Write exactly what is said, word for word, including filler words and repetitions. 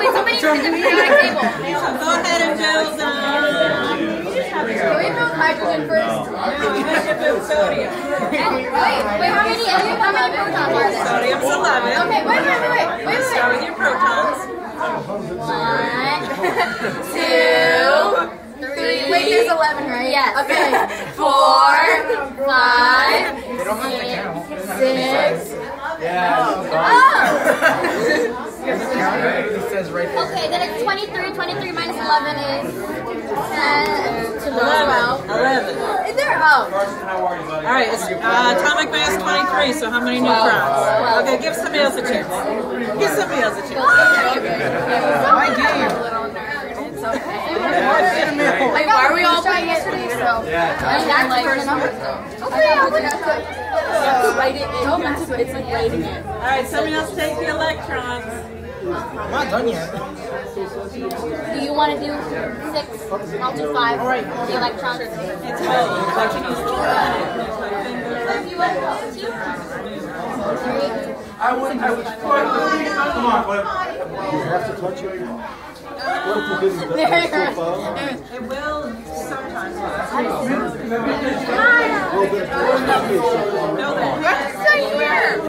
somebody needs to be on a table. Go ahead and build them. Can we build hydrogen first? No, we have to build sodium. Wait, wait, how many, how many protons are there? Sodium's eleven. Okay, wait, wait, wait, wait, wait, wait. Start with your protons. One, two, three. Wait, there's eleven, right? Yes. Okay. Four, five, six. Yeah. Oh! It says right there. Okay, then it's twenty-three. twenty-three minus eleven is ten, twelve. eleven. Is there? Oh. All right, it's, uh, atomic mass twenty-three, so how many neutrons? Okay, give somebody else a chance. Give somebody else a chance. My game. It's okay. Wait, why are we all playing yesterday? So. Yeah. That's the first number. Okay, I'll look at it. Write it in. It's like writing it. All right, somebody else take the electrons. I'm not done yet. Do you want to do six? I'll do five. All right. The electrons. It's all but you can If you want to go two. I would, I would, come on, but you have to touch it. What if you didn't? There. It will sometimes. Hi. Know that. What's the year?